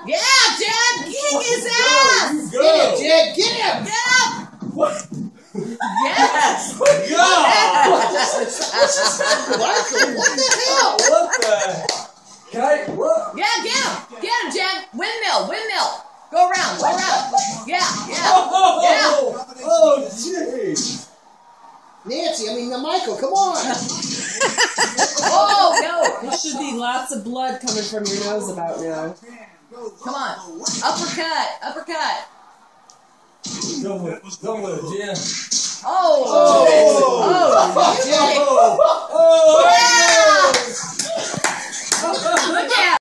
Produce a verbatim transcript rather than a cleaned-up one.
Yeah, Jed, kick his ass. Go. Get him, Jed. Get him. Get him. What? Yes. Go. Michael, what the hell? What the? Can I? What? Yeah, get him. Get him, Jed. Windmill, windmill. Go around, go around. Yeah, yeah. Oh, Yeah. oh, jeez. Nancy, I mean, Michael, come on. Oh, no. There should be lots of blood coming from your nose about now. Come on. Uppercut, uppercut. Go with it. Go with it, Jen. Oh. Oh. Oh. Jed. Oh. Yeah.